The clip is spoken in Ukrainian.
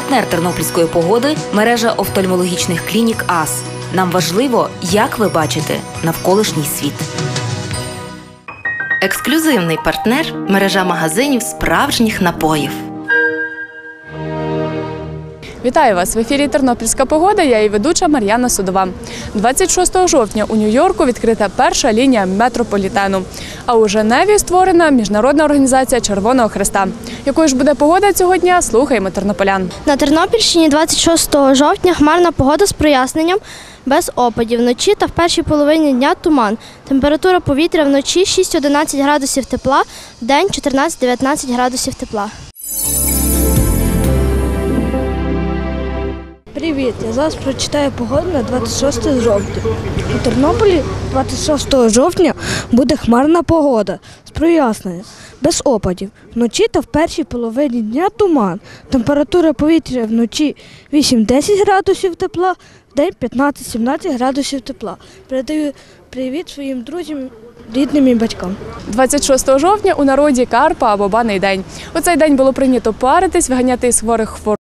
Партнер тернопільської погоди – мережа офтальмологічних клінік АС. Нам важливо, як ви бачите навколишній світ. Ексклюзивний партнер – мережа магазинів справжніх напоїв. Вітаю вас! В ефірі «Тернопільська погода», я її ведуча Мар'яна Судова. 26 жовтня у Нью-Йорку відкрита перша лінія метрополітену. А у Женеві створена Міжнародна організація Червоного Хреста. Якою ж буде погода цього дня, слухаємо тернополян. На Тернопільщині 26 жовтня хмарна погода з проясненням, без опадів. Вночі та в першій половині дня туман. Температура повітря вночі 6-11 градусів тепла, вдень 14-19 градусів тепла. Привіт! Я зараз прочитаю погоду на 26 жовтня. У Тернополі 26 жовтня буде хмарна погода з проясненням, без опадів. Вночі та в першій половині дня туман. Температура повітря вночі 8-10 градусів тепла, вдень 15-17 градусів тепла. Передаю привіт своїм друзям, рідним і батькам. 26 жовтня у народі Карпа або Баний день. У цей день було прийнято паритись, виганяти із хворих хвороб